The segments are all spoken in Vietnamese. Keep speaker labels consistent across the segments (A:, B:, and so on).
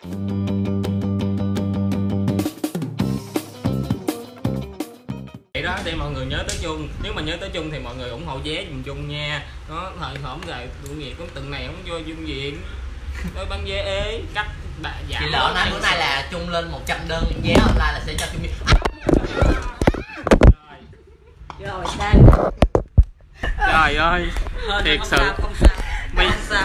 A: Vậy đó để mọi người nhớ tới Chung, nếu mà nhớ tới Chung thì mọi người ủng hộ vé dùm Chung nha. Nó thời hổm rồi tụi nghiệp cũng từng này không vô Dung Viện đôi bán vé ế cắt giảm.
B: Chị lỡ nói bữa nay là Chung lên 100 đơn vé online là sẽ cho Chung
C: rồi sao?
A: Trời ơi thiệt sự mày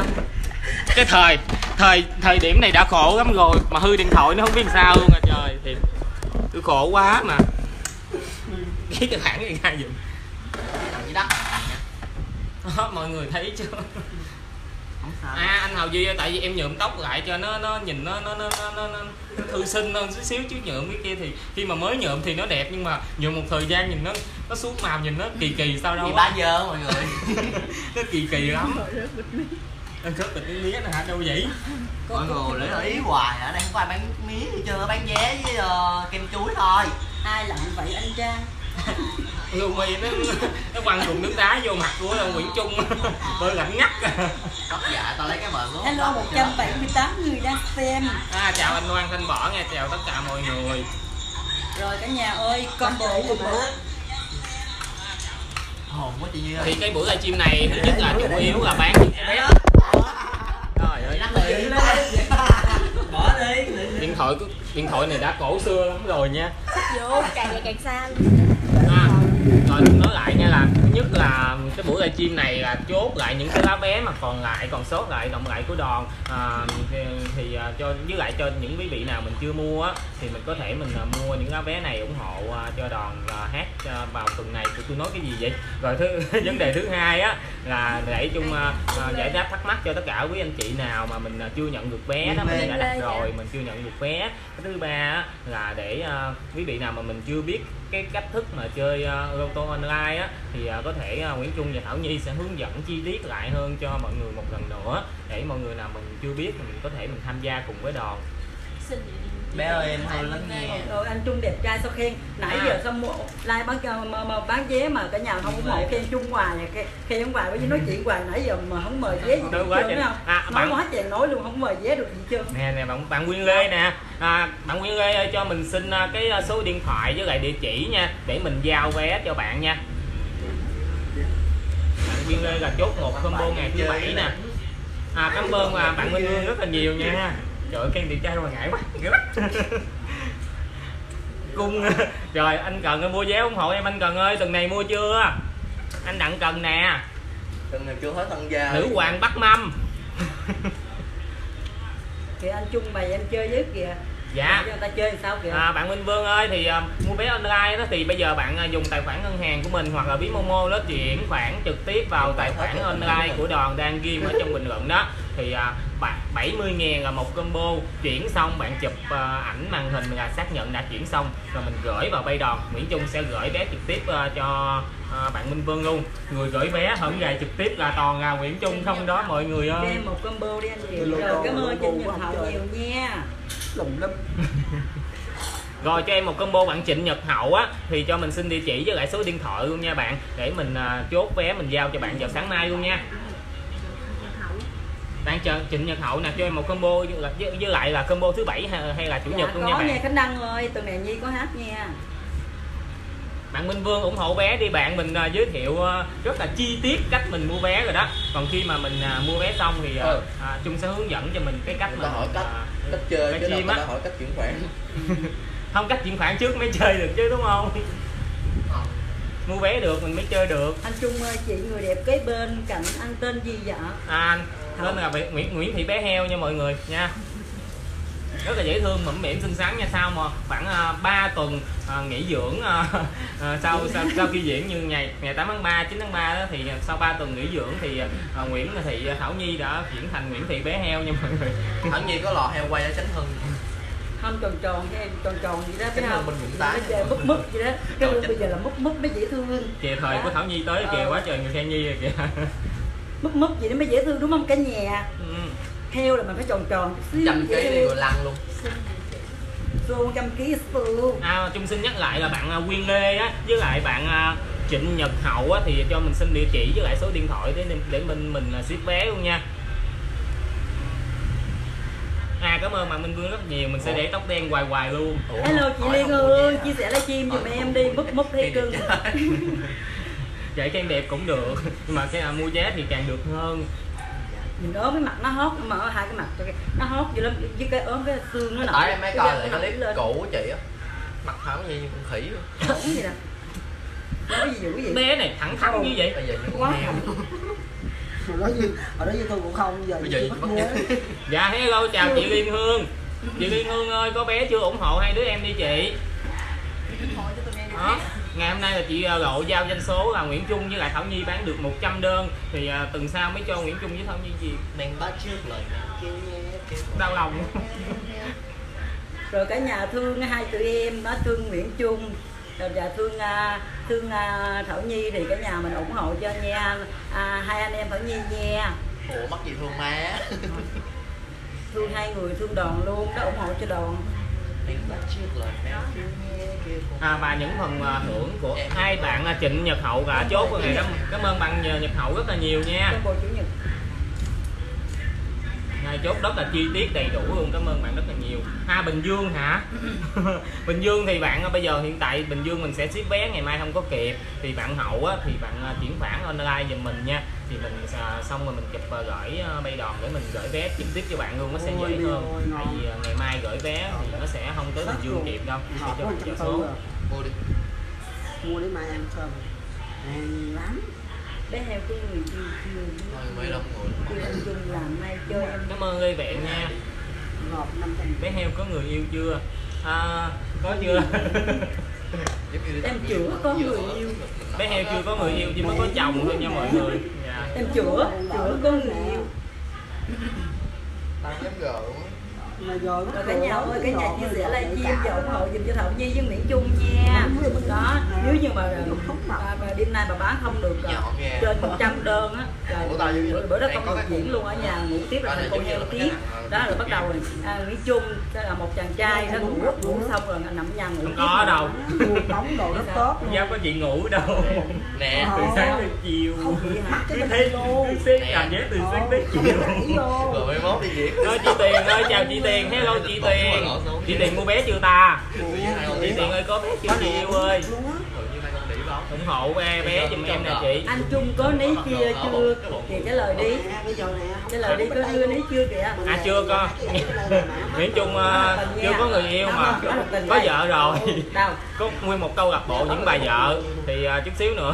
A: cái thời điểm này đã khổ lắm rồi mà hư điện thoại nó không biết sao luôn à. Trời thiệt tôi khổ quá mà cái hãng này ra dùm
B: gì đó
A: mọi người thấy chưa.
B: không sao.
A: Anh Hào Duy tại vì em nhuộm tóc lại cho nó nhìn nó thư sinh hơn chút xíu, chứ nhuộm cái kia thì khi mà mới nhuộm thì nó đẹp nhưng mà nhuộm một thời gian nhìn nó xuống màu, nhìn nó kỳ sao đâu.
B: Gì bá dơ mọi người.
A: Nó kỳ lắm. Anh rớt bịch miếng mía nè hả, đâu vậy?
B: Mọi người để ý hoài ở đây không có ai bán mía gì chưa, bán vé với kem chuối thôi.
C: Ai lặng vậy anh Trang?
A: Lumi nó quăng cục nước đá vô mặt của Nguyễn Trung bơi lạnh ngắt.
B: Tất dạ tao lấy cái bờ gốc.
C: Hello 178 người đang xem.
A: Chào anh Loan Thanh Võ nghe, chào tất cả mọi người.
C: Rồi cả nhà ơi, combo của bữa
B: hồn quá chị Duy ơi.
A: Thì cái buổi livestream này thứ nhất là chủ yếu là bán vé. Trời ơi
B: Bỏ đi.
A: Điện thoại này đã cổ xưa lắm rồi nha.
C: vô càng ngày càng xa.
A: Rồi nói lại nha, là thứ nhất là cái buổi livestream này là chốt lại những cái lá vé mà còn sót lại động lại của đoàn, thì cho với lại cho những quý vị nào mình chưa mua á, thì mình có thể mình mua những lá vé này ủng hộ cho đoàn hát vào tuần này. Tôi nói cái gì vậy? Rồi vấn đề thứ hai á là để Chung giải đáp thắc mắc cho tất cả quý anh chị nào mà mình chưa nhận được vé đó, mình đã đặt rồi mình chưa nhận được vé. Cái thứ ba á, là để quý vị nào mà mình chưa biết cái cách thức mà chơi lô tô online á, thì có thể Nguyễn Trung và Thảo Nhi sẽ hướng dẫn chi tiết lại hơn cho mọi người một lần nữa, để mọi người nào mình chưa biết thì mình có thể mình tham gia cùng với đoàn.
B: Bé ơi em thôi lắm nghe.
C: Rồi anh Trung đẹp trai sao khen. Nãy giờ xong like bán vé mà cả nhà không ủng hộ khen Trung hoài, khen hoài với nói chuyện hoài nãy giờ mà không mời vé gì hết trơn không? Nói quá trời nói luôn không mời vé được gì chưa?
A: Nè bạn Nguyên Lê nè. Bạn Nguyên Lê ơi, cho mình xin cái số điện thoại với lại địa chỉ nha, để mình giao vé cho bạn nha. Bạn Nguyên Lê là chốt một combo ngày thứ 7 nè. Cảm ơn bạn Nguyên Lê rất là nhiều nha. Trời ơi, khen đẹp trai mà ngại quá. Cung rồi anh Cần mua vé ủng hộ em. Anh Cần ơi, tuần này mua chưa? Anh Đặng Cần nè.
B: Tuần này chưa hết thân gia.
A: Nữ hoàng Bắc Mâm.
C: Thì anh Trung bày em chơi với kìa.
A: Dạ.
C: Người ta chơi sao kìa.
A: Bạn Minh Vương ơi, thì mua vé online đó thì bây giờ bạn dùng tài khoản ngân hàng của mình hoặc là ví Momo đó, chuyển khoản trực tiếp vào tài khoản online của đoàn đang ghi ở trong bình luận đó. Thì 70.000 là một combo, chuyển xong bạn chụp ảnh màn hình là xác nhận đã chuyển xong, rồi mình gửi vào bay đoàn. Nguyễn Trung sẽ gửi vé trực tiếp cho bạn Minh Vương luôn. Người gửi vé hổng gài trực tiếp là toàn là Nguyễn Trung không đó mọi người ơi.
C: Đem một combo đi anh chị. Rồi cảm ơn Trịnh Nhật Hậu nhiều nha.
A: Rồi cho em một combo bạn Trịnh Nhật Hậu á, thì cho mình xin địa chỉ với lại số điện thoại luôn nha bạn, để mình chốt vé mình giao cho bạn vào sáng mai luôn nha. Bạn chờ Trịnh Nhật Hậu nè, cho em một combo với lại là combo thứ 7 hay là chủ nhật luôn nha bạn.
C: Có nha Khánh Đăng ơi, tuần này Nhi có hát nha.
A: Bạn Minh Vương ủng hộ vé đi bạn, mình giới thiệu rất là chi tiết cách mình mua vé rồi đó. Còn khi mà mình mua vé xong thì Trung sẽ hướng dẫn cho mình cái cách mà
B: hỏi cách chơi chứ đâu ta hỏi cách chuyển khoản.
A: Không, cách chuyển khoản trước mới chơi được chứ đúng không? Mua vé được mình mới chơi được.
C: Anh Trung ơi, chị người đẹp kế bên cạnh anh tên gì vậy?
A: Nên là Nguyễn Thị Bé Heo nha mọi người nha. Rất là dễ thương, mẫm mỉm xinh xắn nha. Sau mà khoảng 3 tuần nghỉ dưỡng sau khi diễn như ngày 8 tháng 3, 9 tháng 3 đó, thì sau 3 tuần nghỉ dưỡng thì Nguyễn Thị Thảo Nhi đã chuyển thành Nguyễn Thị Bé Heo nha mọi người.
B: Thảo Nhi có lò heo quay ở Chánh Hưng.
C: Không, tròn cho em, tròn gì đó,
B: Chánh Hưng bên Vũng Tái.
C: Múp gì đó. Cái bây giờ là múp mới dễ thương.
A: Kìa thời của Thảo Nhi tới kìa, quá trời người khen Nhi rồi kìa.
C: Múp gì đó mới dễ thương đúng không cả nhà? Heo là mình phải tròn
B: 100 kg đi rồi lăn luôn.
C: Xô 100 kg xô.
A: Trung xin nhắc lại là bạn Nguyên Lê á, với lại bạn Trịnh Nhật Hậu á, thì cho mình xin địa chỉ với lại số điện thoại để mình ship vé luôn nha. cảm ơn bạn Minh Vương rất nhiều, mình sẽ để tóc đen hoài hoài luôn.
C: Hello chị Liên ơi, chia sẻ livestream giùm em đi, múc thấy cưng.
A: Vậy kem đẹp cũng được, nhưng mà cái mua giá thì càng được hơn.
C: Nhìn ốm cái mặt nó hót, mà hai cái mặt nó hót dữ lắm, với cái ốm cái xương nó nổi.
D: Tại em mới coi lại cái clip cũ của chị á, mặt thẳng như con khỉ luôn.
C: Thẳng gì nè. Nói gì dữ gì?
A: Bé này thẳng thắn như vậy.
D: Bây giờ như con
C: Quá
D: heo.
E: Hồi đó như tôi cũng không, giờ
D: Bây giờ
E: chị bắt nhớ.
A: Dạ hello, chào chị Liên Hương. Chị Liên Hương ơi, có bé chưa ủng hộ hai đứa em đi chị. Đó. Ngày hôm nay là chị Lộ giao doanh số là Nguyễn Trung với lại Thảo Nhi bán được 100 đơn thì tuần sau mới cho Nguyễn Trung với Thảo Nhi gì
D: Đang bắt trước lời
A: đau lòng.
C: Rồi cả nhà thương hai tụi em, nó thương Nguyễn Trung rồi và thương Thảo Nhi thì cả nhà mình ủng hộ cho nha, hai anh em Thảo Nhi nha.
D: Ủa mắc gì thương má.
C: Thương hai người, thương Đòn luôn, nó ủng hộ cho Đòn.
D: Đang bắt trước lời
A: Và những phần thưởng của hai bạn Trịnh Nhật Hậu và chốt của ngày đó, cảm ơn bạn Nhật Hậu rất là nhiều nha.
C: Chủ nhật.
A: Ngày chốt rất là chi tiết đầy đủ luôn, cảm ơn bạn rất là nhiều. Bình Dương hả? Bình Dương thì bạn bây giờ hiện tại Bình Dương mình sẽ ship vé ngày mai không có kịp, thì bạn Hậu thì bạn chuyển khoản online giùm mình nha, thì mình xong rồi mình chụp và gửi bay đòn để mình gửi vé trực tiếp cho bạn luôn, nó sẽ dễ hơn. Tại vì ngày mai gửi vé thì nó sẽ không tới Bình Dương kịp đâu, sẽ cho mình giờ số.
D: Mua đi.
E: Mua để mai ăn cơm. Ăn lắm.
C: Bé heo của người yêu
D: Thôi mấy lắm rồi.
C: kêu anh Trung làm nay chơi em.
A: Cảm ơn Lê Vẹn nha.
E: Ngọt 500.
A: Bé heo có người yêu chưa? Có chưa?
C: Em chữa có người yêu.
A: Bé heo chưa có người yêu chỉ mới có chồng thôi nha mọi người. Dạ.
C: Em chữa có người yêu.
D: Tăng chấm gờ luôn.
C: Rồi cả nhà ơi, cả nhà chia sẻ livestream và ủng hộ dùm cho Thảo Nhi với Nguyễn Trung nha. Đó, nếu như mà đêm nay bà bán không được trên 100 đơn á, bữa đó không được diễn luôn, ở nhà ngủ tiếp là con heo tiếp. Đó rồi bắt đầu Nguyễn Trung là một chàng trai nó ngủ xong rồi nằm nhà ngủ.
A: Không có đâu.
E: Đóng đồ rất tốt.
A: Không dám có chị ngủ đâu.
D: Nè,
A: Từ sáng tới chiều. Cứ thấy cảm giác từ sáng tới chiều.
D: Rồi mới mốt đi diễn.
A: Chị Tiền ơi, chào chị Tiền, hello chị Tiền. Chị Tiền mua vé chưa ta? Chị Tiền ơi có vé chưa chị yêu ơi? Ủng hộ vé giùm em nè chị.
C: Anh Trung có ní kia chưa? Thì trả lời đi. Trả lời đi, có đưa ní chưa kìa?
A: Chưa có. Nguyễn Trung chưa có người yêu mà có vợ rồi. Có nguyên một câu lạc bộ những bà vợ thì chút xíu nữa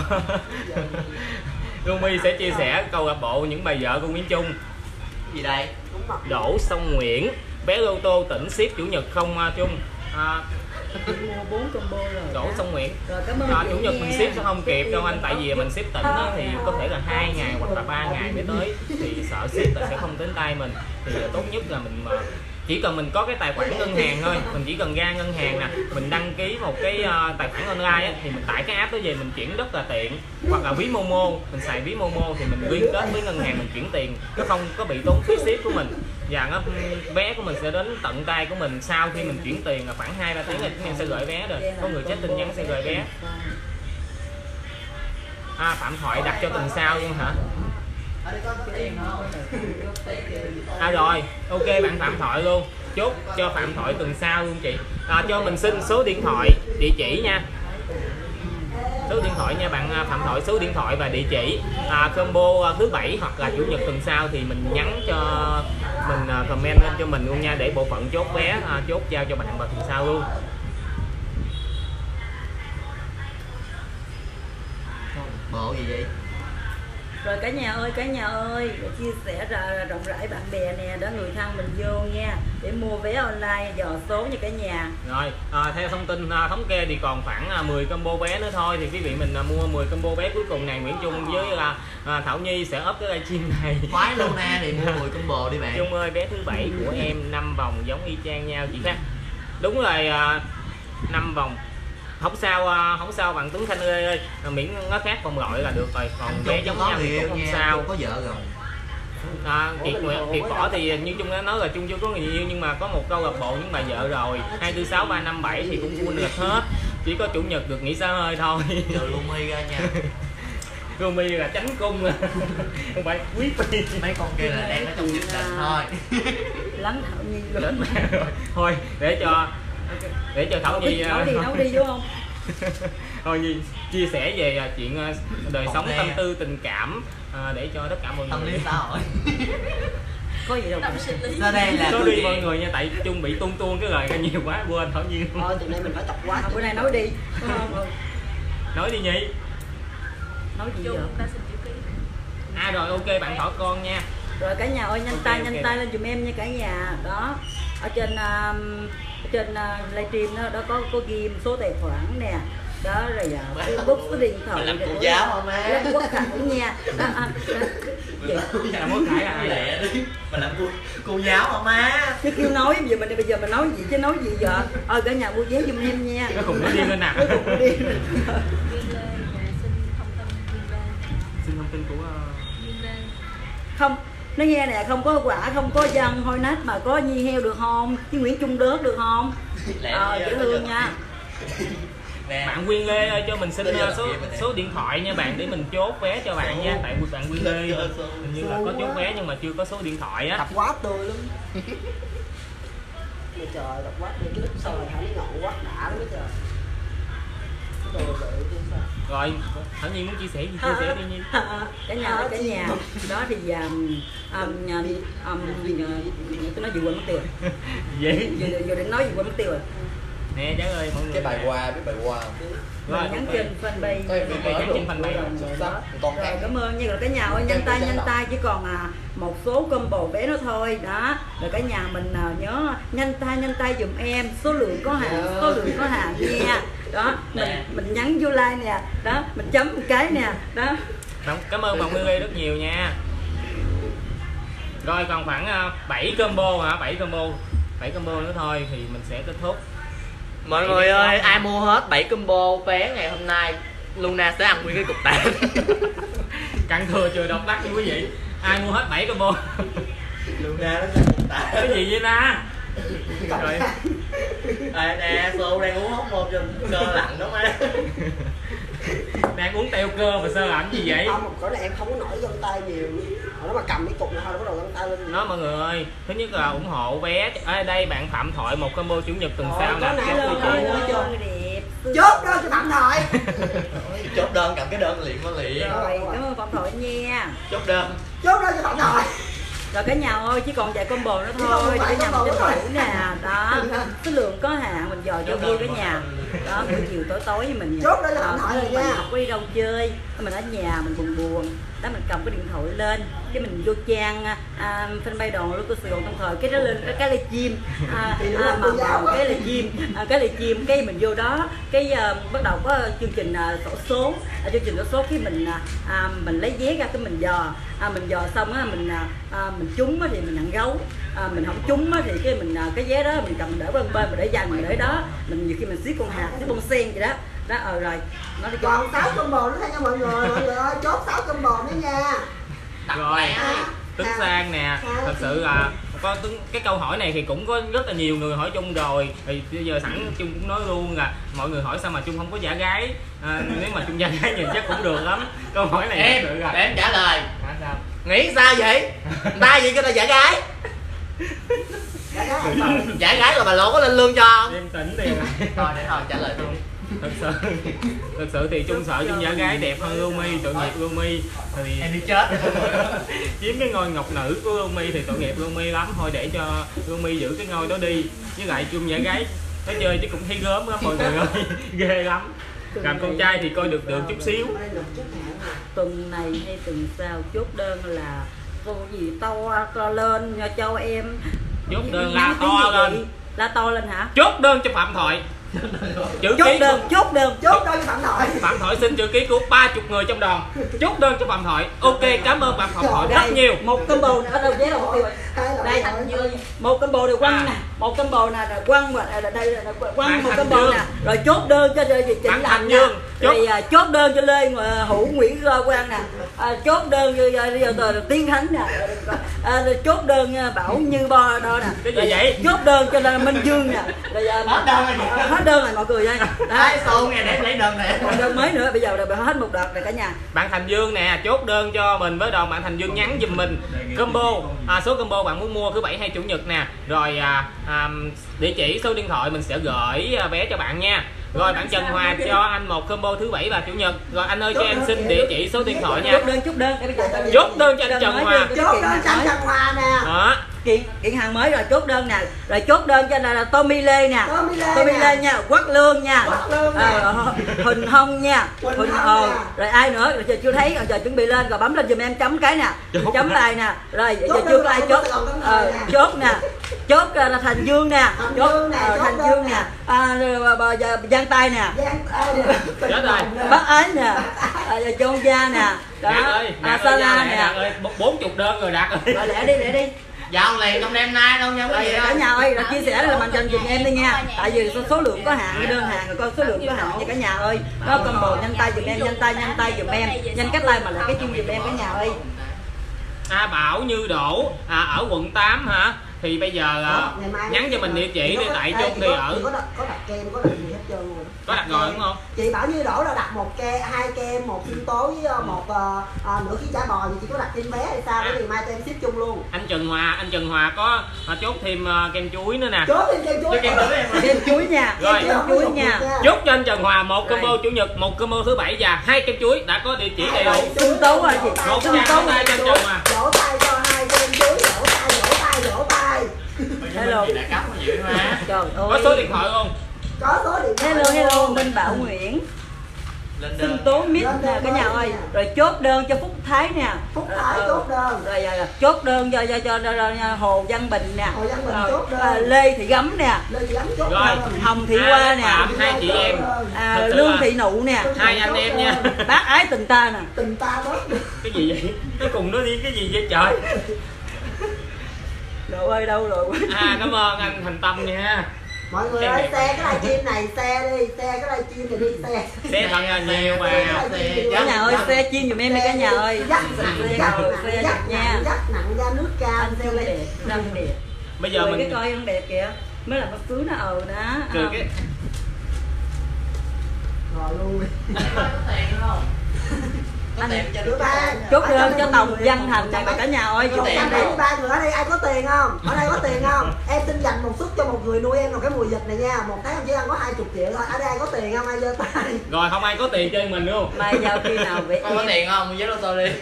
A: Rumi sẽ chia sẻ câu lạc bộ những bà vợ của Nguyễn Trung.
D: Gì đây?
A: Đỗ Sông Nguyễn, vé lô tô tỉnh ship chủ nhật không Trung?
C: Mua 4 combo rồi.
A: Đỗ Sông Nguyễn.
C: Rồi cảm ơn
A: Chủ nhật mình ship sẽ không kịp đâu anh, tại vì mình ship tỉnh thì có thể là 2 ngày hoặc là 3 ngày mới tới, thì sợ ship là sẽ không đến tay mình. Thì tốt nhất là mình chỉ cần mình có cái tài khoản ngân hàng thôi, mình chỉ cần ra ngân hàng nè, mình đăng ký một cái tài khoản online á, thì mình tải cái app đó về mình chuyển rất là tiện. Hoặc là ví Momo, mình xài ví Momo thì mình liên kết với ngân hàng mình chuyển tiền, nó không có bị tốn phí ship của mình, và nó vé của mình sẽ đến tận tay của mình sau khi mình chuyển tiền là khoảng 2-3 tiếng là chúng em sẽ gửi vé rồi, có người chết tin nhắn sẽ gửi vé. Phạm Thoại đặt cho tuần sau luôn hả? Rồi, ok bạn Phạm Thoại luôn, chốt cho Phạm Thoại tuần sau luôn chị. Cho mình xin số điện thoại, địa chỉ nha. Số điện thoại nha bạn Phạm Thoại, số điện thoại và địa chỉ. Combo thứ 7 hoặc là chủ nhật tuần sau thì mình nhắn cho mình, comment lên cho mình luôn nha, để bộ phận chốt vé chốt giao cho bạn vào tuần sau luôn.
D: Bộ gì vậy?
C: Rồi cả nhà ơi, chia sẻ rộng rãi bạn bè nè, đó người thân mình vô nha, để mua vé online dò số nha cả nhà. Rồi,
A: theo thông tin thống kê thì còn khoảng 10 combo vé nữa thôi, thì quý vị mình mua 10 combo vé cuối cùng này, Nguyễn Trung với Thảo Nhi sẽ up cái livestream này.
D: Khoái luôn nè, thì mua 10 combo đi bạn.
A: Trung ơi, vé thứ 7 của em 5 vòng giống y chang nhau chị khác. Đúng rồi, 5 vòng. Không sao bạn Tuấn Khanh ơi, miễn nó khác vòng loại là được rồi, còn vé giống nhau thì cũng không sao.
D: Có vợ rồi.
A: Kiệt Võ thì như Trung đã nói là Trung chưa có người yêu, nhưng mà có một câu lạc bộ những bà vợ rồi, 2, 4, 6, 3, 5, 7 thì cũng full lịch hết, chỉ có chủ nhật được nghỉ xả hơi thôi.
D: Giờ Lumi ra nha.
A: Lumi là tránh cung không phải quý phi.
D: Mấy con kia là đang ở trong dự định thôi.
C: lắng Thảo Nhi luôn.
A: Chết mẹ rồi. Thôi để cho Thảo Nhi
C: nấu đi vô không?
A: Thôi Nhi chia sẻ về chuyện đời sống tâm tư tình cảm để cho tất cả mọi
B: tâm
A: người.
B: lý xã hội.
C: Có gì đâu.
B: Sau đây là
A: Số đi mọi người nha, tại Chung bị tuôn cái lời ra nhiều quá quên Thảo Nhi.
E: Thôi từ nay mình phải tập quá.
C: Bữa nay nói đi.
A: Nói đi Nhi.
C: Nói gì vậy?
A: Rồi ok bạn thỏ con nha.
C: Rồi cả nhà ơi nhanh tay lên giùm em nha cả nhà. Đó. Ở trên livestream đó có ghi số tài khoản nè. Đó rồi Facebook, số điện thoại.
B: mình làm cô giáo không má?
C: Làm Quốc Khánh nha. Đó,
A: Làm Quốc Khải là ai?
B: Lẹ đi. Mình làm cô giáo không má?
C: chứ kêu nói bây giờ mình nói gì chứ nói gì giờ. Cả nhà mua vé giùm em nha.
A: Nó khùng nó điên lên nè. Xin thông tin của
C: Không, nó nghe nè, không có quả, không có dân hôi nách mà có Nhi Heo được không? Chứ Nguyễn Trung Đớt được không? Dễ thương nha.
A: Bạn Quyên Lê ơi cho mình xin số điện thoại nha bạn để mình chốt vé cho bạn nha. Tại bạn Quyên Lê hình như là có chốt vé nhưng mà chưa có số điện thoại á.
E: Tập quá tươi lắm. Trời, tập quá tươi, cái lúc sau này Thảo nó ngọn quá đã lắm trời.
A: Rồi, Thảo Nhi muốn chia sẻ gì chia sẻ đi Nhi.
C: Cả nhà. Đó thì tôi nói gì quên mất tiêu rồi.
A: Vậy
C: Giờ định nói gì quên mất tiêu rồi.
A: Nè cháu ơi mọi người.
D: Cái bài qua biết bài qua không?
C: Rồi nhắn trên fanpage.
A: Trên fanpage.
C: Rồi cảm ơn nha. Rồi cả nhà ơi nhanh tay chỉ còn một số combo vé nữa thôi đó. Rồi cả nhà mình nhớ nhanh tay giùm em, số lượng có hạn nha. Đó mình nhắn vô like nè, đó mình chấm một cái nè đó.
A: Cảm ơn bạn Nguyên Lê rất nhiều nha. Rồi còn khoảng 7 combo hả? 7 combo nữa thôi thì mình sẽ kết thúc.
B: Mọi người ơi, ai mua hết 7 combo vé ngày hôm nay Luna sẽ ăn nguyên cái cục tàn.
A: Cặn thừa chưa độc đắc nha quý vị. Ai mua hết 7 combo
B: Luna nó sẽ cục tàn.
A: cái gì vậy ta? Rồi
B: nè, Xô đang uống hóc môn cho cơ lạnh đó má.
A: đang uống teo cơ mà sao làm gì vậy?
E: Không, một cỡ này em không có nổi gân tay nhiều. Nó mà cầm cái cục này thôi, nó bắt đầu gân tay lên.
A: Đó mọi người ơi, thứ nhất là ủng hộ vé. Ở đây bạn Phạm Thoại một combo chủ nhật tuần sau nè.
E: Chốt đơn cho Phạm Thoại.
B: Chốt đơn, cầm cái đơn liền nó liền.
C: Rồi cảm ơn Phạm Thoại nha.
B: Chốt đơn
E: cho Phạm Thoại.
C: Rồi cả nhà ơi, chỉ còn vài combo nữa thôi, cả nhà mình tranh thủ nè. Đó, số lượng có hạn, mình dò cho vui cả nhà. Đó, buổi chiều tối với mình
E: chốt đây là điện thoại rồi nha.
C: Mình không có đi đâu chơi, mình ở nhà mình buồn. Đó mình cầm cái điện thoại lên, cái mình vô trang fanpage Đoàn Lưu Cơ Sài Gòn Đồng Thời, cái đó lên cái livestream cái livestream cái mình vô đó, cái bắt đầu có chương trình xổ số khi mình lấy vé ra cái mình dò xong á mình trúng thì mình nhận gấu, mình không trúng thì cái mình cái vé đó mình cầm để bên mình để dành mình để đó, mình nhiều khi mình xiết con hạt xiết bông sen gì đó rồi nó đi
E: còn 6 combo nữa nha mọi người ơi, chốt 6 combo nữa nha.
A: Rồi Tuấn Sang nè, thật sự là có cái câu hỏi này thì cũng có rất là nhiều người hỏi Chung rồi, thì bây giờ sẵn Chung cũng nói luôn là mọi người hỏi sao mà Chung không có giả gái, nếu mà Chung giả gái nhìn chắc cũng được lắm. Câu hỏi này
B: em trả lời.
A: Sao?
B: Nghĩ sao vậy? Ta gì cho ta giả gái? Giả gái rồi bà Lộ có lên lương cho không?
A: Em tỉnh tiền
B: Thôi để thôi trả lời luôn.
A: Thật sự thì Chung sợ Chung giả gái đẹp hơn Lumi, tội nghiệp Lumi thì
B: em đi chết.
A: chiếm cái ngôi ngọc nữ của Lumi thì tội nghiệp Lumi lắm, thôi để cho Lumi giữ cái ngôi đó đi, với lại Chung giả gái nó chơi chứ cũng thấy gớm lắm mọi người ơi. Ghê lắm. Làm con trai thì coi được chút xíu.
C: Tuần này hay tuần sau chốt đơn là cô gì to lên cho em.
A: Chốt đơn la to lên.
C: La to lên hả?
A: Chốt đơn cho Phạm Thoại. Chữ
C: Chốt
A: ký
C: đơn cho Phạm Thoại.
A: Phạm Thoại xin chữ ký của 30 người trong đoàn. Chốt đơn cho Phạm Thoại. Ok, cảm ơn Phạm Thoại rất nhiều.
C: Một combo ở đâu vé đâu mất tiêu rồi. Đây một combo đều quăng nè, một combo nè rồi quăng mà đây quăng một combo nè, rồi chốt đơn cho Trịnh Làm nè, rồi chốt đơn cho Lê Hữu Nguyễn Quang nè, chốt đơn cho Tiến Khánh nè, chốt đơn Bảo Như Bo đó nè.
A: Cái gì vậy?
C: Chốt đơn cho Minh Dương nè. Hết đơn rồi mọi người ơi.
B: Đấy, xô nghe để lấy đơn này.
C: Còn đơn mới nữa, bây giờ là hết một đợt rồi cả nhà.
A: Bạn Thành Dương nè, chốt đơn cho mình với đoàn. Bạn Thành Dương nhắn giùm mình combo, số combo bạn muốn mua thứ bảy hay chủ nhật nè. Rồi địa chỉ số điện thoại mình sẽ gửi vé cho bạn nha. Rồi bạn Trần Hòa cho anh một combo thứ bảy và chủ nhật. Rồi anh ơi cho em xin địa chỉ số điện thoại nha.
C: Chốt đơn
A: Chốt đơn cho anh Trần Hòa.
E: Chốt đơn cho anh Trần Hòa nè.
A: Đó.
C: Kiện hàng mới rồi, chốt đơn nè. Rồi chốt đơn cho là Tommy Lê nè. Tommy Lê nha, Quốc Lương nha. Huỳnh Hông nha. Rồi ai nữa? Rồi chưa thấy, rồi chuẩn bị lên rồi bấm lên giùm em chấm cái nè. Chấm like nè. Rồi giờ chưa có ai chốt. Chốt nè. Chốt là Thành Dương nè. Chốt Thành Dương nè. Giang Tay nè.
A: Chết rồi.
C: Bác Ái nè. Châu Gia nè. Đó. Sala nè.
A: 40 đơn rồi Đạt ơi.
C: Rồi lẹ đi.
B: Dạo liền trong đêm nay đâu nha quý vị
C: Cả nhà ơi, chia sẻ là mạnh dần giùm em đi nha. Tại vì số lượng có hạn, đơn hàng rồi con số lượng có hạn nha cả nhà ơi. Đó combo nhanh tay giùm em, nhanh tay giùm em. Nhanh cách like mà lại cái chung giùm em cả nhà ơi.
A: Bảo Như Đỗ ở quận 8 hả? Thì bây giờ nhắn cho mình địa chỉ đi, tại chung thì ở
E: có đặt kem, có đặt gì hết trơn rồi.
A: Có đặt rồi đúng không?
E: Chị Bảo Như Đỗ là đặt hai kem, một sinh tố với một nửa ký chả bò, thì chị có đặt thêm vé hay sao? Thì mai tụi em ship chung luôn.
A: Anh Trần Hòa có chốt thêm kem chuối nữa nè.
E: Chốt thêm kem chuối.
C: Kem chuối nha.
A: Rồi.
C: Kem chuối nha.
A: Chốt cho anh Trần Hòa một combo chủ nhật, một combo thứ bảy và 2 kem chuối đã có địa chỉ đầy đủ.
C: Sinh tố rồi chị.
A: Một tràng vỗ tay cho anh Trần Hòa.
E: Vỗ tay cho 2 kem chuối, vỗ tay.
C: Hello.
B: đã cắm có dữ mà.
C: Trời ơi.
A: Có số điện thoại không?
E: Có số điện thoại.
C: Hello Minh Bảo Nguyễn. Sinh tố mít nè cả nhà ơi. Rồi chốt đơn cho Phúc Thái nè.
E: Phúc Thái chốt đơn.
C: Rồi chốt đơn cho Hồ Văn Bình nè.
E: Hồ Văn Bình chốt đơn.
C: Lê Thị Gấm nè.
E: Lê Thị Gấm chốt
A: Rồi.
E: đơn.
C: Hồng Thị Hoa nè.
A: Hai chị em.
C: Lương Thị Nụ nè.
A: 2 anh em nha.
C: Bác Ái Tình Ta nè.
E: Tình ta đó.
A: Cái gì vậy? Cái cùng nó đi cái gì vậy trời?
C: Đồ ơi đâu rồi?
A: Cảm ơn anh Thành Tâm nha.
E: Mọi người ơi, xe cái livestream này, xe đi, xe cái livestream này đi,
A: Xe thật là nhiều mà.
C: Cả nhà ơi, xe chiên giùm em đi cả nhà ơi.
E: Dắt
C: nha.
E: Dắt nặng ra nước cam, xe
C: Anh
E: lên.
C: đẹp, răng đẹp.
A: Bây giờ mình
C: cái coi con đẹp kìa. Mới là bất cứ nó đó.
A: Cười cái
E: Rồi luôn đi.
C: Chốt đơn cho Tòng Văn Thành này cả nhà ơi.
E: Chốt đơn đi 3 người ở đây ai có tiền không? Ở đây có tiền không? Em xin dành một suất cho một người nuôi em vào cái mùa dịch này nha. Một tháng em chỉ ăn có 20 triệu thôi. Ở đây ai có tiền không? Ai giơ tay.
A: rồi không ai có tiền chơi mình luôn.
C: Mai giao khi nào vậy?
B: Con có tiền không? Mua giấy ô tô đi.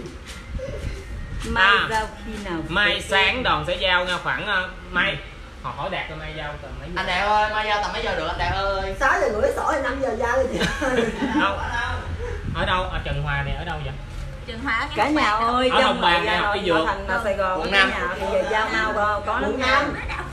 C: Mai giao khi nào?
A: Mai sáng đoàn sẽ giao nha, khoảng mai họ hỏi Đạt rồi mai giao tầm mấy giờ?
B: Anh Đạt ơi, mai giao tầm mấy giờ được anh Đạt ơi?
E: 6 giờ rưỡi sổ thì 5 giờ giao đi chị.
A: Đâu? Ở đâu? Ở Trần Hòa này ở đâu vậy?
F: Trần Hòa
C: Cả nhà ơi,
A: ở
C: trong
A: Hồng Bàng này,
C: nội
A: Dược.
C: thành Sài Gòn
B: Quận
C: cả
B: 5.
C: nhà thì giờ giao mau có lắm nha.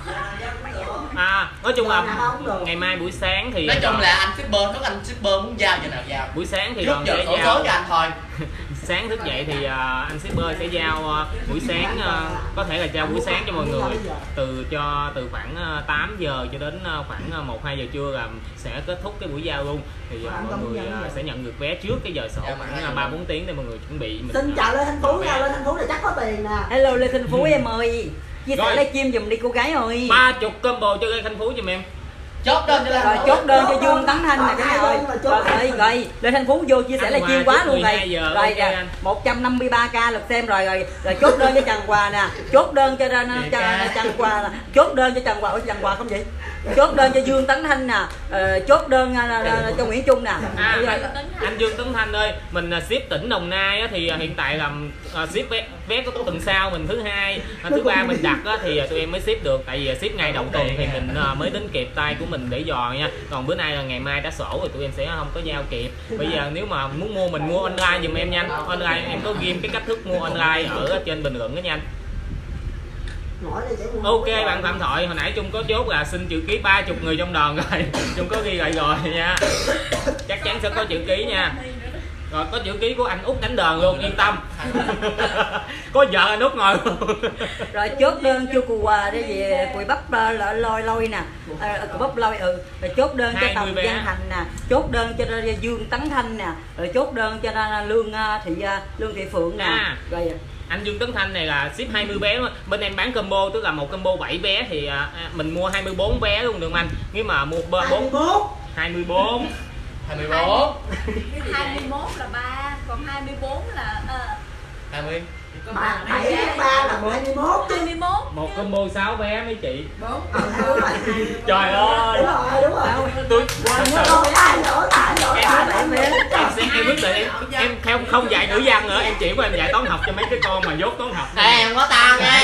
A: Nói chung là
E: không được.
A: ngày mai buổi sáng thì
B: Nói chung là anh shipper, nếu anh shipper muốn giao giờ nào giao.
A: buổi sáng thì
B: Trước
A: đoàn
B: giờ
A: sẽ
B: sổ
A: giao.
B: số cho anh thôi.
A: Sáng thức dậy thì anh shipper sẽ giao buổi sáng, có thể là giao buổi sáng cho mọi người từ khoảng 8 giờ cho đến khoảng 1-2 giờ trưa là sẽ kết thúc cái buổi giao luôn. Thì mọi người sẽ nhận được vé trước cái giờ sổ khoảng 3-4 tiếng để mọi người chuẩn bị.
E: Xin chào Lê Thanh Phú nha, Lê Thanh Phú này chắc có tiền nè.
C: Hello Lê Thanh Phú em ơi. Chia sẻ livestream giùm đi cô gái ơi.
A: 30 combo cho Lê Thanh Phú giùm em.
B: Chốt đơn cho
C: Rồi chốt đơn cho Dương Tấn Thanh nè cả nhà ơi. Rồi Lê Thanh Phú vô chia sẻ livestream quá luôn rồi. Rồi 153k lượt xem rồi chốt đơn cho Trần Hòa nè. Chốt đơn cho Trần Hòa nè. Chốt đơn cho Trần Hòa, Trần Hòa không vậy? Chốt đơn cho Dương Tấn Thanh nè. Chốt đơn cho Nguyễn Trung nè.
A: Anh Dương Tấn Thanh ơi, mình ship tỉnh Đồng Nai thì hiện tại là ship vé có tuần sau, mình thứ hai, thứ ba mình đặt thì tụi em mới ship được, tại vì ship ngày đầu tuần thì mình mới đến kịp tay của mình để dò nha. Còn bữa nay là ngày mai đã sổ rồi tụi em sẽ không có giao kịp. Bây giờ nếu mà muốn mua mình mua online giùm em nha. Online em có ghim cái cách thức mua online ở trên bình luận đó nha anh. Ok bạn Phạm Thoại, hồi nãy Trung có chốt là xin chữ ký 30 người trong đoàn rồi. Trung có ghi lại rồi nha. Chắc chắn sẽ có chữ ký nha. Rồi có chữ ký của anh Út đánh đờn luôn, yên tâm. Có vợ anh Út ngồi luôn.
C: Rồi chốt đơn cho cù để về cùi bắp lôi nè. Cùi bắp lôi Rồi chốt đơn cho Tòng Văn Thành nè. Chốt đơn cho Dương Tấn Thanh nè. Rồi chốt đơn cho Lương Thị Phượng nè. Rồi
A: anh Dương Tấn Thanh này là ship 20 vé, bên em bán combo tức là một combo 7 vé thì mình mua 24 vé luôn được không anh? Nếu mà mua 24
B: 21
F: là 3, còn 24 là
B: 20
E: 7 tháng 3 là 21 chứ.
F: 21.
A: Một combo 6 vé mấy chị.
F: 4.
A: Trời ơi.
E: Đúng rồi.
A: Tôi thật sự em quyết định em không dạy ngữ văn nữa, em chỉ có em dạy toán học cho mấy cái con mà dốt toán học.
B: Ê, không có tao nha.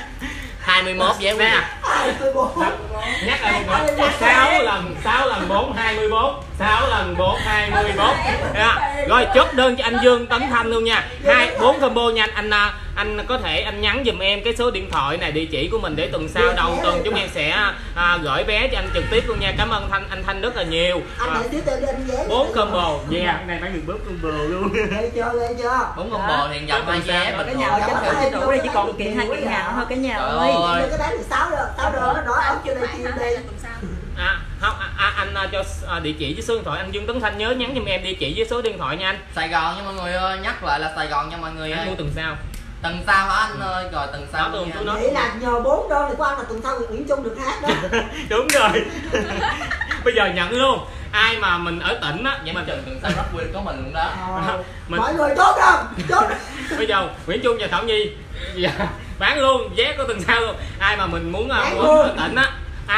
B: 21 vé
A: nè.
E: 24.
A: Nhắc lại một lần. 6 lần 4 24. 6 lần 4 24. Rồi chốt đơn cho anh Dương Tấn Thanh luôn nha. 4 combo nha anh có thể anh nhắn giùm em cái số điện thoại này, địa chỉ của mình để tuần sau đầu tuần chúng em sẽ gửi vé cho anh trực tiếp luôn nha. Cảm ơn anh Thanh rất là nhiều.
E: Anh hãy tiếp tên anh vé.
A: 4 combo. Cái này bán được 4 combo luôn.
E: Ghê chưa?
B: 4 combo thì dòng 2 vé bình
C: Cái
B: thường.
C: nhà tranh thủ tranh thủ đây chỉ còn kiện 2 kiện hàng thôi cả nhà ơi.
E: Cái bán được 6 đô nó nói ống chưa đây chi đi.
A: Anh cho địa chỉ với số điện thoại anh Dương Tấn Thanh, nhớ nhắn giùm em địa chỉ với số điện thoại nha anh.
B: Sài Gòn nha mọi người ơi, nhắc lại là Sài Gòn nha mọi người
A: Anh
B: ơi.
A: mua tuần sau.
B: Tuần sau hả anh ơi? Rồi tuần sau
A: tuần tôi nói.
E: Vậy là nhờ 4 đô thì có anh là tuần sau Nguyễn Trung được hát đó.
A: Đúng rồi. Bây giờ nhận luôn. Ai mà mình ở tỉnh á,
B: vậy mà chừng tuần sau rất quên có mình luôn đó.
E: Mọi người chốt không? Chốt.
A: Bây giờ Nguyễn Trung và Thảo Nhi bán luôn vé của tuần sau luôn. Ai mà mình muốn mua ở tỉnh á,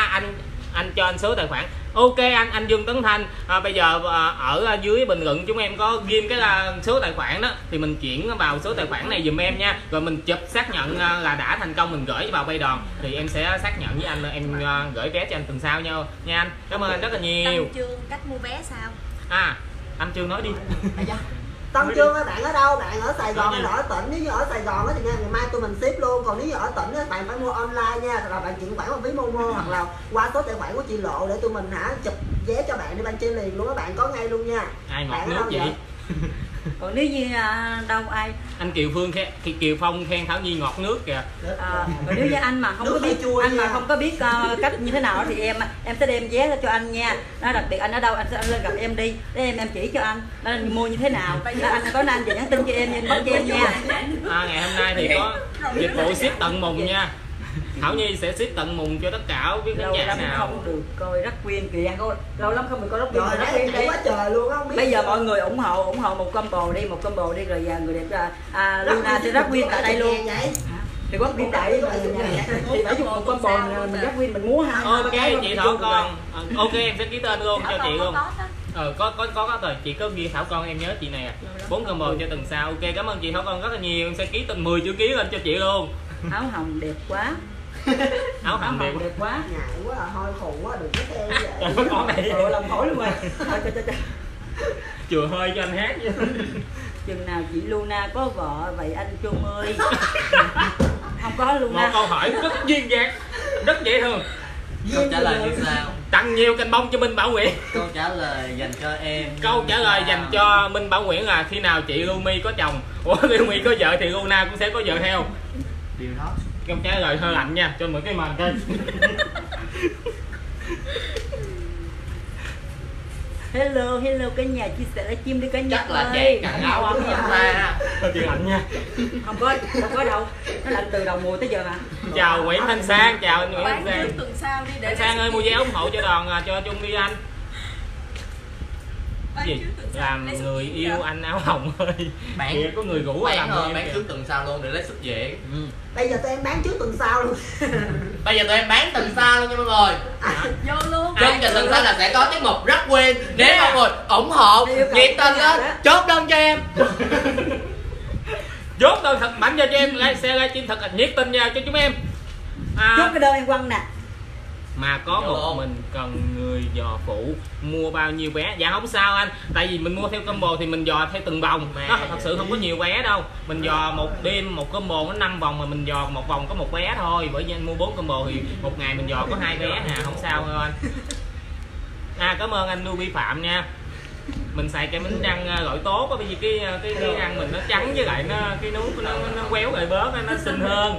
A: anh cho anh số tài khoản. Ok anh Dương Tấn Thanh, bây giờ ở dưới bình luận chúng em có ghim cái là số tài khoản đó thì mình chuyển vào số tài khoản này giùm em nha, rồi mình chụp xác nhận là đã thành công, mình gửi vào bay đòn thì em sẽ xác nhận với anh, em gửi vé cho anh tuần sau nha anh. Cảm ơn anh rất là nhiều.
F: Tân Chương cách mua vé sao?
A: Anh Trương nói đi.
E: Tân Chương ơi, bạn ở đâu? Bạn ở Sài Gòn hay là ở tỉnh? Nếu như ở Sài Gòn thì ngày mai tụi mình ship luôn. Còn nếu như ở tỉnh bạn phải mua online nha, là bạn chuyển khoản qua ví Momo hoặc là qua số tài khoản của chị Lộ để tụi mình chụp vé cho bạn đi ban chơi liền luôn á, bạn có ngay luôn nha.
A: Ai ngọt nước vậy?
C: Còn nếu như đâu ai
A: anh Kiều Phong khen Thảo Nhi ngọt nước kìa.
C: Còn nếu như anh mà không có biết không có biết cách như thế nào thì em sẽ đem vé cho anh nha. Đó, đặc biệt anh ở đâu anh lên gặp em đi để em chỉ cho anh mua như thế nào. Anh có nên về nhắn tin cho em bắt cho em nha.
A: Ngày hôm nay thì có dịch vụ ship tận mùng nha. Thảo Nhi sẽ ship tận mùng cho tất cả quý khán giả nào
C: không được coi Rắc Quyên kìa, lâu lắm không được coi Rắc Quyên.
E: Rồi Rắc Quyên quá trời luôn á, không biết.
C: Bây giờ mọi người ủng hộ một combo đi rồi người đẹp Luna sẽ Rắc Quyên tại đây luôn. Thì Rắc Quyên tại đây thì phải dùng một combo mình Rắc Quyên mình múa hai.
A: Ok chị Thảo con. Ok em sẽ ký tên luôn cho chị luôn. Có rồi, chị có ghi Thảo con, em nhớ chị nè. 4 combo cho tuần sau. Ok, cảm ơn chị Thảo con rất là nhiều, em sẽ ký tên 10 chữ ký lên cho chị luôn.
C: Áo hồng đẹp quá.
A: Áo hồng đẹp
E: quá. Ngại quá hôi khùng quá, đừng có khen vậy.
A: Trời con này
C: làm thổi luôn rồi.
A: Chừa hơi cho anh hát chứ.
C: Chừng nào chị Luna có vợ vậy anh Trung ơi? Không có Luna.
A: Một câu hỏi rất duyên dáng, rất dễ thương.
B: Câu trả lời như sao?
A: Tặng nhiều cành bông cho Minh Bảo Nguyễn.
B: Câu trả lời dành cho em.
A: Câu trả lời dành cho Minh Bảo Nguyễn là khi nào chị Lumi có chồng, Lumi có vợ thì Luna cũng sẽ có vợ theo.
B: Điều đó.
A: Câu trả lời hơi lạnh nha, cho mượn cái màn coi.
C: Hello cả nhà, chia sẻ livestream đi cả nhà.
B: Chắc là chẹt cẳng áo ấm em ra.
A: Chuyện lạnh nha.
C: Không có đâu, nó lạnh từ đầu mùa tới giờ hả?
A: Chào Nguyễn Thanh Sang, chào anh Nguyễn Thanh Sang.
F: Tuần sau đi để
A: Thanh Sang ơi mua vé ủng hộ cho đoàn cho Trung đi anh. Gì? Làm người yêu anh áo hồng ơi.
B: Bạn
A: Kìa, có người rủ
B: bạn
A: làm
B: ơi, bán trước tuần sau luôn để lấy sức dễ.
E: Bây giờ tụi em bán trước tuần sau luôn.
B: Bây giờ tụi em bán tuần sau luôn nha mọi người.
F: Vô luôn.
B: Trên giờ tuần sau là sẽ có tiết mục Rắc Quyên. Nếu mọi người ủng hộ nhiệt tình lên chốt đơn cho em.
A: Chốt đơn thật mạnh cho em, xe livestream thật là nhiệt tình vào cho chúng em.
C: Chốt cái đơn em quăng nè.
A: Mà có một mình cần người dò phụ, mua bao nhiêu vé? Dạ không sao anh, tại vì mình mua theo combo thì mình dò theo từng vòng, nó thật sự không có nhiều vé đâu. Mình dò một đêm một combo nó 5 vòng mà mình dò một vòng có một vé thôi, bởi vì anh mua 4 combo thì một ngày mình dò có 2 vé không sao đâu anh. Cảm ơn anh Nubi Phạm nha. Mình xài cái bánh răng gội tốt á, bởi vì cái răng mình nó trắng với lại cái nút nó quéo lại bớt nó xinh hơn.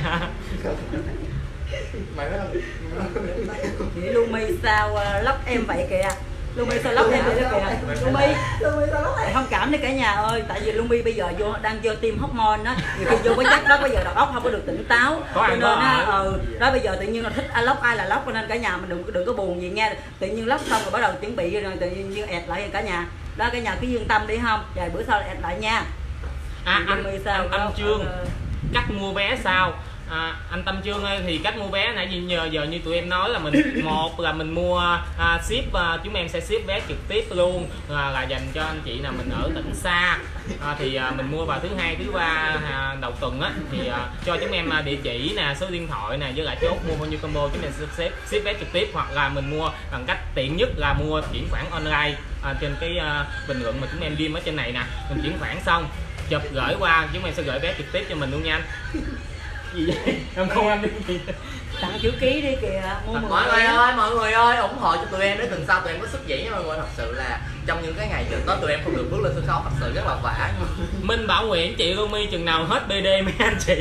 C: Chị Lumi sao lóc em vậy kìa? Lumi sao lóc em vậy đó kìa? Lumi sao lóc em? Thông cảm đi cả nhà ơi, tại vì Lumi bây giờ đang vô tiêm hormone á, nhiều khi vô cái chất đó bây giờ đầu óc không có được tỉnh táo, cho nên đó bây giờ tự nhiên là thích lóc ai là lóc, nên cả nhà mình đừng có buồn gì nghe. Tự nhiên lóc xong rồi bắt đầu chuẩn bị rồi tự nhiên ẹt lại cả nhà. Đó cả nhà cứ yên tâm đi không? Vài bữa sau là ẹt lại nha.
A: anh Tâm Trương cách mua vé sao? Anh Tâm Trương ơi, thì cách mua vé nãy giờ như tụi em nói là một là mình mua ship, chúng em sẽ ship vé trực tiếp luôn, là dành cho anh chị nào mình ở tỉnh xa, thì mình mua vào thứ hai thứ ba đầu tuần á, thì cho chúng em địa chỉ nè, số điện thoại nè, với lại chốt mua bao nhiêu combo chúng em sẽ ship vé trực tiếp, hoặc là mình mua bằng cách tiện nhất là mua chuyển khoản online trên cái bình luận mà chúng em ghim ở trên này nè, mình chuyển khoản xong chụp gửi qua, chúng em sẽ gửi vé trực tiếp cho mình luôn nha anh. Gì vậy? Em không ăn gì.
C: Tặng chữ ký đi kìa.
D: Mọi người ơi, ủng hộ cho tụi em để tuần sau tụi em có xuất diễn nha mọi người. Thật sự là trong những cái ngày trước đó tụi em không được bước lên sân khấu, thật sự rất là vả.
A: Minh bảo nguyện chị Rumi chừng nào hết BD mấy anh chị.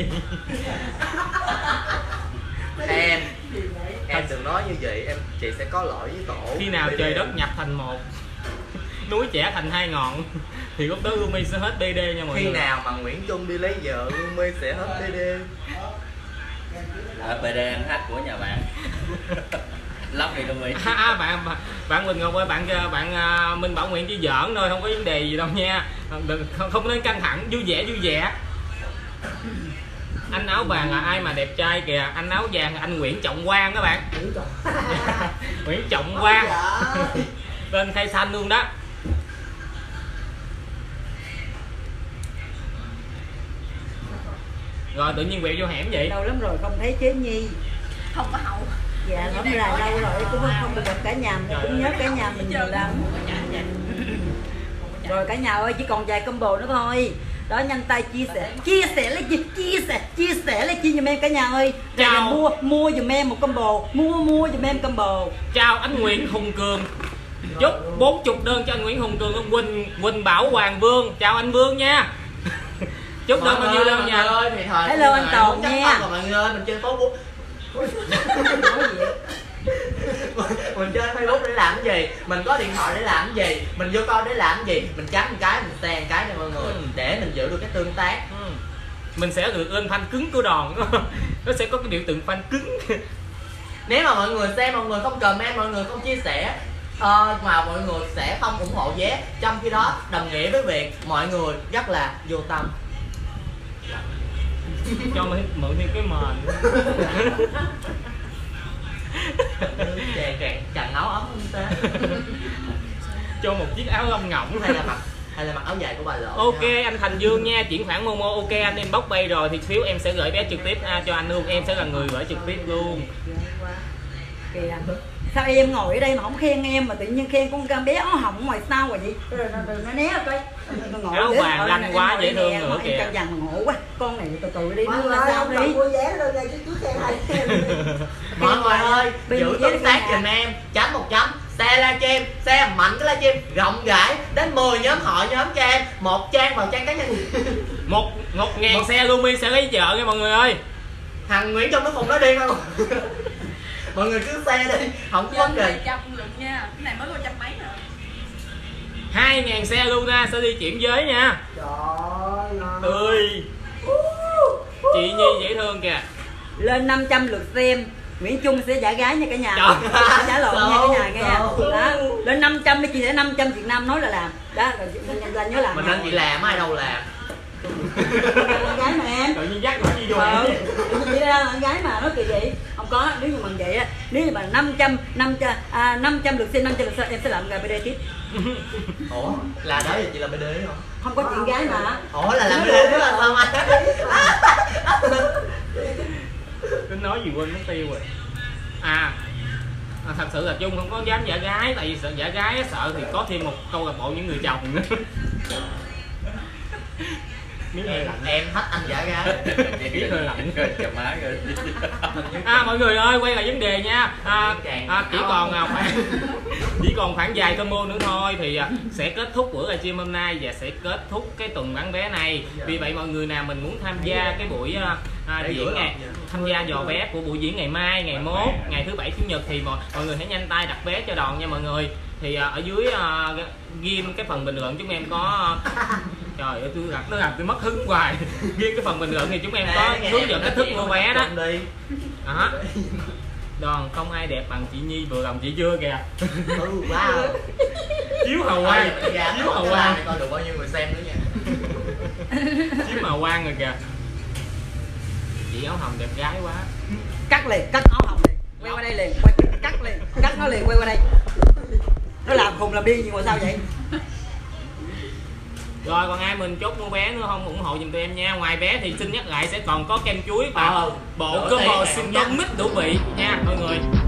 D: Em đừng nói như vậy, chị sẽ có lỗi với tổ.
A: Khi nào trời đất nhập thành một, núi trẻ thành hai ngọn, thì lúc đó Rumi sẽ hết BD nha mọi người.
D: Khi nào mà Nguyễn Trung đi lấy vợ, Rumi sẽ hết BD.
B: BD em hát của nhà bạn. Lóc đi Rumi.
A: Bạn Quỳnh Ngọc ơi, bạn Minh Bảo Nguyện chỉ giỡn thôi, không có vấn đề gì đâu nha. Không nên căng thẳng, vui vẻ. Anh áo vàng là ai mà đẹp trai kìa, anh áo vàng là anh Nguyễn Trọng Quang các bạn. Nguyễn Trọng Quang. Lên khai xanh luôn đó. Rồi tự nhiên quẹo vô hẻm vậy.
C: Lâu lắm rồi không thấy Chế Nhi.
F: Không có hậu.
C: Dạ không là lâu rồi cũng không được gặp cả nhà, mình cũng nhớ cả nhà mình nhiều lắm. Rồi cả nhà ơi, chỉ còn vài combo nữa thôi. Đó, nhanh tay chia sẻ lấy chia giùm em cả nhà ơi. Rồi mua giùm em một combo, mua giùm em combo.
A: Chào anh Nguyễn Hùng Cường. Chúc 40 đơn cho anh Nguyễn Hùng Cường. Ông Quỳnh Bảo Hoàng Vương. Chào anh Vương nha. Chúc đơn bao nhiêu đơn nha.
C: Hello anh Tồn nha.
B: Mọi người ơi, mình chơi Facebook. Mình chơi Facebook để làm cái gì? Mình có điện thoại để làm cái gì? Mình vô coi để làm cái gì? Mình chấm một cái, mình share một cái cho mọi người để mình giữ được cái tương tác.
A: Mình sẽ được lên fan cứng của đòn. Nó sẽ có cái biểu tượng fan cứng.
B: Nếu mà mọi người xem, mọi người không comment, mọi người không chia sẻ, mà mọi người sẽ không ủng hộ vé, trong khi đó đồng nghĩa với việc mọi người rất là vô tâm.
A: Cho mượn thêm cái mền.
B: Chàng áo ấm không ta?
A: Cho một chiếc áo lông ngỗng
B: hay là mặc áo dài của bà Lộ.
A: Ok anh Thành Dương nha, chuyển khoản Momo. Ok anh em bóc bay rồi thì phiếu em sẽ gửi vé trực tiếp cho anh luôn, em sẽ là người gửi trực tiếp luôn.
C: Kìa, sao em ngồi ở đây mà không khen em mà tự nhiên khen con bé áo hồng ngoài sau rồi vậy? Nó né coi.
A: Áo vàng lanh quá dễ thương nữa kìa.
C: Em vàng ngộ quá, con này từ từ đi,
E: đưa ra sao đi. Mua vé rồi ngay trước khen hay.
B: Mọi người ơi, giữ tương tác giùm em, chấm 1 chấm. Share livestream, share mạnh cái livestream rộng rãi đến 10 nhóm hội nhóm cho em, một trang vào trang cá nhân.
A: 1.000 xe Rumi sẽ lấy chợ nha mọi người ơi.
B: Thằng Nguyễn Trung nó cùng nó điên không? Mọi người cứ share đi, không có vấn đề.
F: 100 lượt nha, cái này mới có 100 mấy nữa.
A: 2.000 xe Luna sẽ đi chuyển giới nha.
E: Trời ơi.
A: Chị Nhi dễ thương kìa.
C: Lên 500 lượt xem, Nguyễn Trung sẽ giả gái nha cả nhà. Giả lộn nha cả nhà nghe. Đó, lên 500 đi, chị sẽ 500 Việt Nam nói là làm. Đó, là nhớ làm.
B: Mình nên chị làm, ai đâu làm.
C: Con gái mà em.
A: Tự nhiên dắt nói gì vô.
C: Chị ra con gái mà nói kỳ vậy. Không có, nếu như mình vậy á, nếu như mà 500 lượt xem, 500 lượt xem em sẽ làm BD tiếp.
B: Ủa, là đó giờ chị làm BD không?
C: Không có chuyện gái mà.
B: Ủa là làm BD nữa là sao anh?
A: Tính nói gì quên mất tiêu rồi. Thật sự là Trung không có dám giả gái, tại vì sợ giả gái sợ thì có thêm một câu lạc bộ những người chồng nữa. Miếng hơi lạnh.
B: Em thích anh giả gái.
A: Miếng hơi lạnh.
D: Chà má rồi.
A: Mọi người ơi, quay lại vấn đề nha. Chỉ còn khoảng vài combo nữa thôi thì sẽ kết thúc buổi livestream hôm nay và sẽ kết thúc cái tuần bán vé này. Vì vậy mọi người nào mình muốn tham gia cái buổi diễn tham gia dò vé của buổi diễn ngày mai, ngày mốt, ngày thứ Bảy, Chủ nhật thì mọi người hãy nhanh tay đặt vé cho đòn nha mọi người. Thì ở dưới ghim cái phần bình luận chúng em có trời ơi nó làm tôi mất hứng hoài. Ghim cái phần bình luận thì chúng em có hướng dẫn cách thức mua vé đó. Đó. Đòn không ai đẹp bằng chị Nhi, vừa lòng chị chưa kìa.
B: Wow.
A: Chiếu hầu quang.
B: Chiếu hầu quang coi được bao nhiêu người xem nữa nha.
A: Chiếm màu quang rồi kìa. Chị áo hồng đẹp gái quá.
C: Cắt liền, cắt áo hồng liền, quay qua đây liền, quay, cắt liền, cắt nó liền, quay qua đây. Nó làm khùng làm điên nhưng mà sao vậy?
A: Rồi còn ai mình chốt mua vé nữa không ủng hộ giùm tụi em nha. Ngoài vé thì xin nhắc lại sẽ còn có kem chuối và bộ combo Symptom Mix đủ vị nha mọi người.